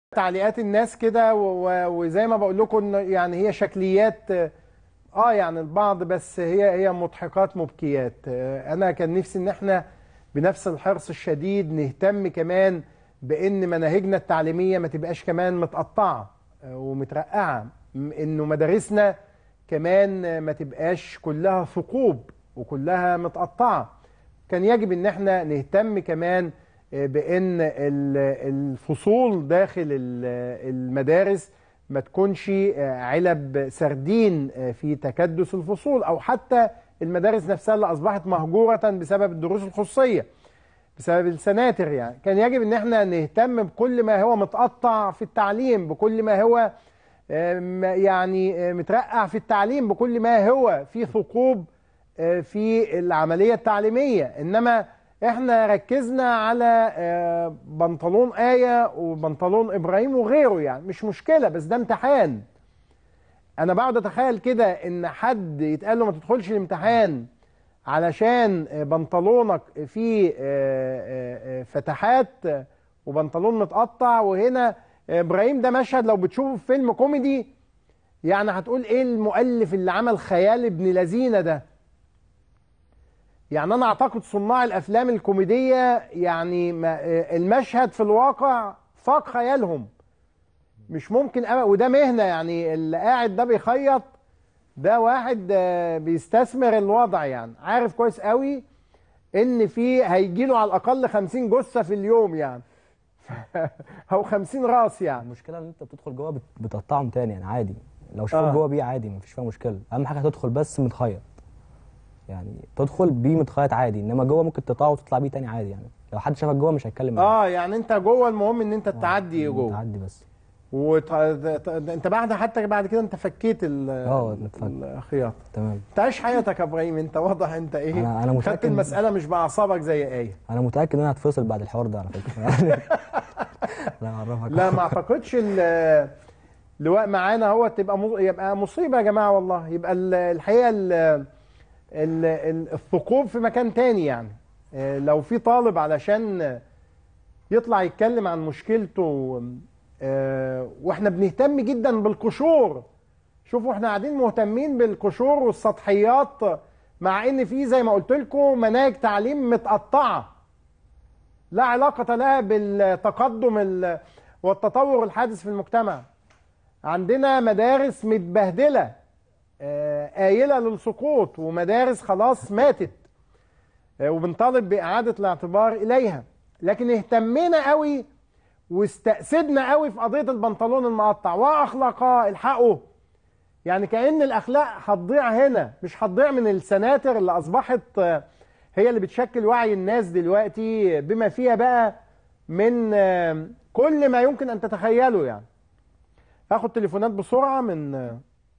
تعليقات الناس كده وزي ما بقول لكم يعني هي شكليات. يعني البعض، بس هي مضحكات مبكيات. انا كان نفسي ان احنا بنفس الحرص الشديد نهتم كمان بان مناهجنا التعليميه ما تبقاش كمان متقطعه ومترقعه، انه مدارسنا كمان ما تبقاش كلها ثقوب وكلها متقطعه. كان يجب ان احنا نهتم كمان بان الفصول داخل المدارس ما تكونش علب سردين في تكدس الفصول، او حتى المدارس نفسها اللي اصبحت مهجورة بسبب الدروس الخصوصية، بسبب السناتر. يعني كان يجب ان احنا نهتم بكل ما هو متقطع في التعليم، بكل ما هو يعني مترقع في التعليم، بكل ما هو في ثقوب في العملية التعليمية. إنما إحنا ركزنا على بنطلون آية وبنطلون إبراهيم وغيره. يعني مش مشكلة، بس ده امتحان. أنا بقعد أتخيل كده إن حد يتقال له ما تدخلش الامتحان علشان بنطلونك فيه فتحات وبنطلون متقطع. وهنا إبراهيم ده مشهد لو بتشوفه في فيلم كوميدي يعني هتقول إيه المؤلف اللي عمل خيال ابن لذينه ده. يعني أنا أعتقد صناع الأفلام الكوميدية يعني المشهد في الواقع فاق خيالهم. مش ممكن وده مهنة. يعني اللي قاعد ده بيخيط ده واحد بيستثمر الوضع، يعني عارف كويس قوي إن في هيجيله على الأقل 50 جثة في اليوم يعني أو 50 راس. يعني المشكلة إن أنت بتدخل جوه بتقطعهم تاني، يعني عادي لو شافوك جوه بيه عادي مفيش فيها مشكلة. أهم حاجة هتدخل بس متخيط، يعني تدخل بيه متخيط عادي، انما جوه ممكن تقطعه وتطلع بيه تاني عادي. يعني لو حد شافك جوه مش هيتكلم معاك. يعني انت جوه، المهم ان انت تعدي جوه. تعدي بس. انت حتى بعد كده انت فكيت الخياط. تمام. انت عايش حياتك يا ابراهيم. انت واضح انت ايه، انا متأكد خدت المسألة مش باعصابك زي ايه. انا متأكد ان انا هتفصل بعد الحوار ده على فكرة يعني. لا اعرفك. لا ما اعتقدش. اللواء معانا هو يبقى مصيبة يا جماعة والله. يبقى الحقيقة الثقوب في مكان تاني. يعني لو في طالب علشان يطلع يتكلم عن مشكلته، واحنا بنهتم جدا بالقشور. شوفوا احنا قاعدين مهتمين بالقشور والسطحيات، مع ان في زي ما قلت لكم مناهج تعليم متقطعة لا علاقة لها بالتقدم والتطور الحادث في المجتمع. عندنا مدارس متبهدلة آيلة للسقوط، ومدارس خلاص ماتت وبنطالب بإعادة الاعتبار إليها. لكن اهتمينا قوي واستأسدنا قوي في قضية البنطلون المقطع وأخلاقها الحقه. يعني كأن الأخلاق هتضيع هنا، مش هتضيع من السناتر اللي أصبحت هي اللي بتشكل وعي الناس دلوقتي، بما فيها بقى من كل ما يمكن أن تتخيله. يعني هاخد تليفونات بسرعة من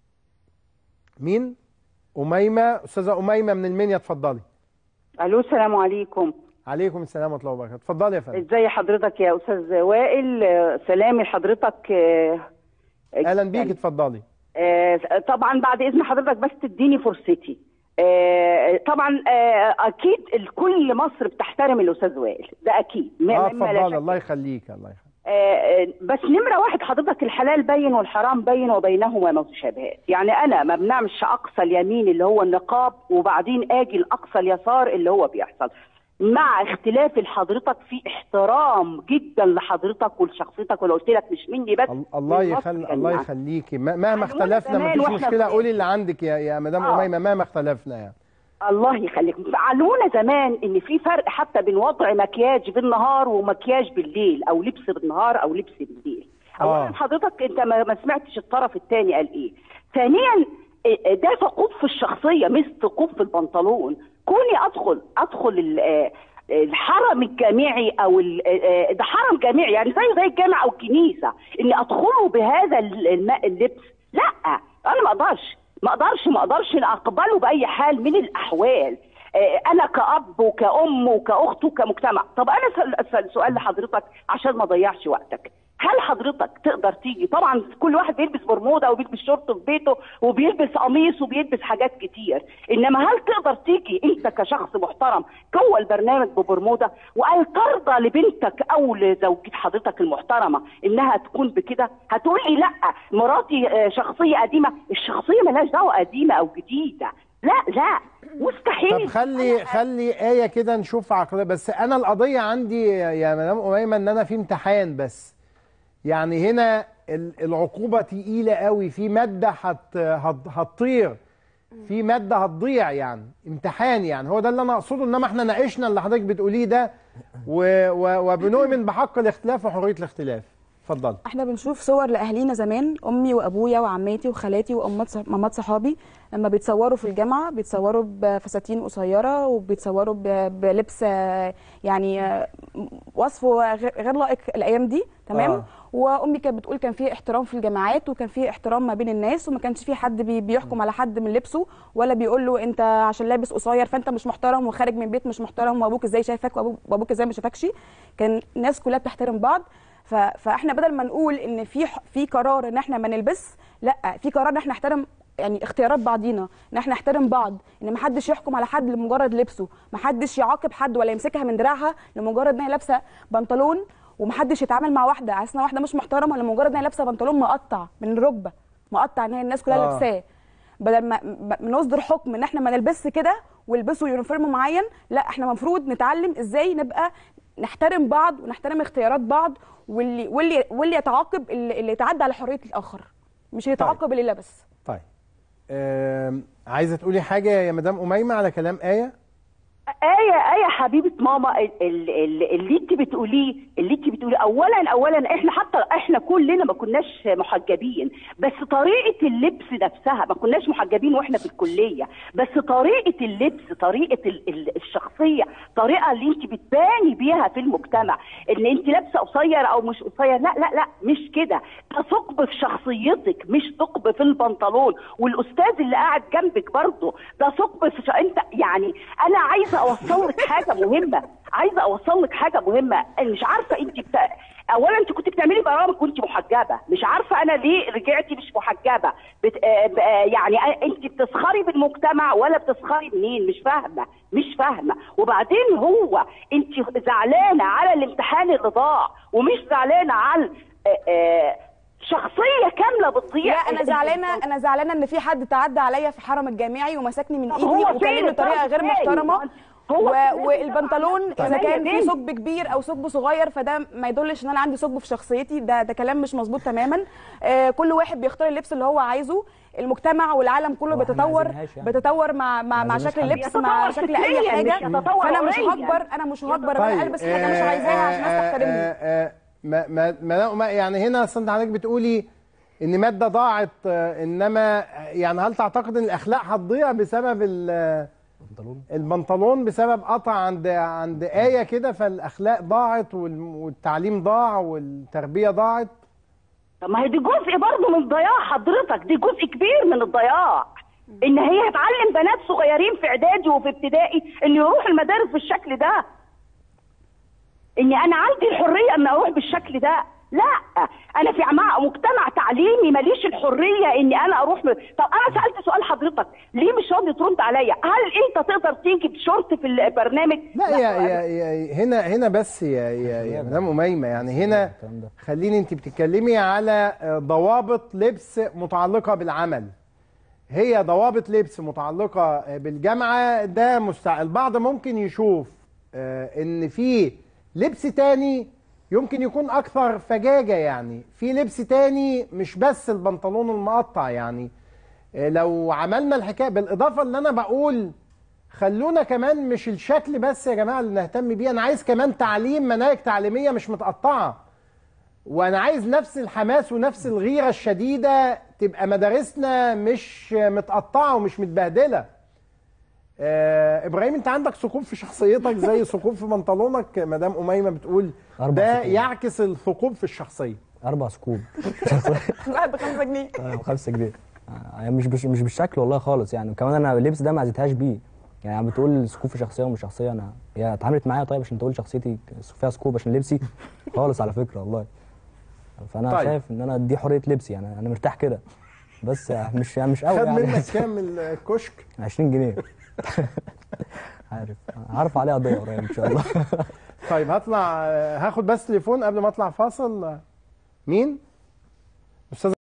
مين؟ أميمة. أستاذة أميمة من المنيا، اتفضلي. الو، السلام عليكم. عليكم السلام ورحمه الله وبركاته. اتفضلي يا فندم. ازي حضرتك يا استاذ وائل؟ سلامي لحضرتك. اهلا بيك، اتفضلي. طبعا بعد اذن حضرتك بس تديني فرصتي. طبعا اكيد كل مصر بتحترم الاستاذ وائل، ده اكيد. اتفضلي. الله يخليك. الله يخليك. بس نمرة واحد حضرتك، الحلال بين والحرام بين وبينهما متشابهات. يعني أنا ما بنعملش أقصى اليمين اللي هو النقاب وبعدين أجي لأقصى اليسار اللي هو بيحصل، مع اختلاف لحضرتك في احترام جدا لحضرتك ولشخصيتك. ولو قلت لك مش مني بس الله يخليكي. مهما اختلفنا مفيش مشكلة. قولي اللي عندك يا مدام أميمة. مهما اختلفنا يعني. الله يخليك. علمونا زمان ان في فرق حتى بين وضع مكياج بالنهار ومكياج بالليل، او لبس بالنهار او لبس بالليل. اولا حضرتك انت ما سمعتش الطرف الثاني قال ايه. ثانيا ده ثقوب في الشخصيه مش ثقوب في البنطلون. كوني ادخل الحرم الجامعي او ده حرم جامعي يعني زي الجامع او الكنيسه، اني ادخله بهذا اللبس، لا انا ما اقدرش اقبله باي حال من الاحوال. انا كأب وكأم وكأخت وكمجتمع. طب انا سؤال لحضرتك عشان ما اضيعش وقتك، هل حضرتك تقدر تيجي؟ طبعا كل واحد بيلبس برموده وبيلبس شورت في بيته وبيلبس قميص وبيلبس حاجات كتير، انما هل تقدر تيجي انت كشخص محترم جوه البرنامج ببرموده؟ وهل ترضى لبنتك او لزوجة حضرتك المحترمه انها تكون بكده؟ هتقول لي لا مراتي شخصيه قديمه. الشخصيه ملهاش دعوه قديمه او جديده، لا مستحيل. طب خلي آية كده نشوف عقلية. بس أنا القضية عندي يا مدام أميمة إن أنا في امتحان بس، يعني هنا العقوبة تقيلة قوي، في مادة هتطير، في مادة هتضيع، يعني امتحان، يعني هو ده اللي أنا أقصده. إنما إحنا ناقشنا اللي حضرتك بتقوليه ده وبنؤمن بحق الاختلاف وحرية الاختلاف. اتفضل. احنا بنشوف صور لاهالينا زمان، امي وابويا وعماتي وخالاتي وامات صحابي لما بيتصوروا في الجامعه بيتصوروا بفساتين قصيره وبيتصوروا بلبس يعني وصفه غير لائق الايام دي، تمام. وامي كانت بتقول كان في احترام في الجامعات وكان في احترام ما بين الناس وما كانش في حد بيحكم على حد من لبسه ولا بيقول له انت عشان لابس قصير فانت مش محترم وخارج من بيت مش محترم وابوك ازاي شايفك وابوك ازاي ما شافكش. كان الناس كلها بتحترم بعض. فاحنا بدل ما نقول ان في قرار ان احنا ما نلبس، لا، في قرار ان احنا نحترم يعني اختيارات بعضينا، ان احنا نحترم بعض، ان ما حدش يحكم على حد لمجرد لبسه، ما حدش يعاقب حد ولا يمسكها من دراعها لمجرد ان هي لابسه بنطلون، وما حدش يتعامل مع واحده على اساس واحده مش محترمه لمجرد ان هي لابسه بنطلون مقطع من الركبه، مقطع ان هي الناس كلها لابساه. بدل ما نصدر حكم ان احنا ما نلبسش كده والبسوا يونيفورم معين، لا، احنا المفروض نتعلم ازاي نبقى نحترم بعض ونحترم اختيارات بعض، واللي يتعاقب اللي يتعدى على حريه الاخر، مش يتعاقب اللي لبس. طيب عايزه تقولي حاجه يا مدام أميمة على كلام آية؟ آية حبيبة ماما، اللي انت بتقوليه اولا احنا كلنا ما كناش محجبين، بس طريقة اللبس نفسها ما كناش محجبين واحنا في الكلية، بس طريقة اللبس، طريقة الشخصية، طريقة اللي انت بتباني بيها في المجتمع ان انت لابسة قصير او مش قصير، لا مش كده، ده ثقب في شخصيتك مش ثقب في البنطلون. والاستاذ اللي قاعد جنبك برضه ده ثقب في انت يعني. انا عايزة اوصل لك حاجه مهمه، مش عارفه انت اولا انت كنت بتعملي برامج وانت محجبه، مش عارفه انا ليه رجعتي مش محجبه. يعني انت بتسخري بالمجتمع ولا بتسخري منين؟ مش فاهمه. وبعدين هو انت زعلانه على الامتحان اللي ضاع ومش زعلانه على شخصيه كامله بتضيع. لا، انا زعلانه ان في حد تعدى عليا في الحرم الجامعي ومسكني من ايدي وكلمني بطريقه غير محترمه. والبنطلون اذا كان فيه ثقب كبير او ثقب صغير فده ما يدلش ان انا عندي ثقب في شخصيتي، ده كلام مش مظبوط تماما. كل واحد بيختار اللبس اللي هو عايزه. المجتمع والعالم كله بتتطور مع شكل اللبس، مع شكل اي حاجه. فانا مش هجبر انا البس حاجه مش عايزاها عشان الناس تحترمني. يعني هنا اصل حضرتك بتقولي ان ماده ضاعت، انما يعني هل تعتقد ان الاخلاق هتضيع بسبب البنطلون بسبب قطع عند آية كده، فالاخلاق ضاعت والتعليم ضاع والتربيه ضاعت؟ طب ما هي دي جزء برضه من الضياع حضرتك، دي جزء كبير من الضياع. ان هي هتعلم بنات صغيرين في اعدادي وفي ابتدائي ان يروحوا المدارس بالشكل ده، اني انا عندي الحريه ان اروح بالشكل ده. لا، انا في مجتمع تعليمي ماليش الحريه اني انا اروح طب انا سالت سؤال حضرتك ليه مش راضي ترد عليا؟ هل انت تقدر تيجي بشورت في البرنامج؟ لا يا هنا بس يا مدام أميمة، يعني هنا خليني، انت بتتكلمي على ضوابط لبس متعلقه بالعمل، هي ضوابط لبس متعلقه بالجامعه، ده البعض ممكن يشوف ان في لبس تاني يمكن يكون اكثر فجاجه، يعني في لبس تاني مش بس البنطلون المقطع. يعني لو عملنا الحكايه بالاضافه اللي انا بقول خلونا كمان مش الشكل بس يا جماعه اللي نهتم بيه، انا عايز كمان تعليم، مناهج تعليميه مش متقطعه، وانا عايز نفس الحماس ونفس الغيره الشديده تبقى مدارسنا مش متقطعه ومش متبهدله. ابراهيم، انت عندك ثقوب في شخصيتك زي ثقوب في بنطلونك، مدام أميمة بتقول ده يعكس الثقوب في الشخصيه. 4 ثقوب واحد ب5 جنيه. 5 جنيه مش بالشكل والله خالص يعني. وكمان انا اللبس ده ما عزيتهاش بيه، يعني بتقول ثقوب في شخصيه ومش شخصيه. انا هي اتعاملت معايا طيب عشان تقول شخصيتي فيها ثقوب عشان لبسي خالص على فكره والله. فانا طيب. شايف ان انا دي حريه لبسي، يعني انا مرتاح كده، بس مش قوي خد يعني. منك كام الكشك؟ 20 جنيه. عارف عليها قضيه قريب ان شاء الله. طيب هطلع، هاخد بس تليفون قبل ما اطلع فاصل. مين؟ استاذ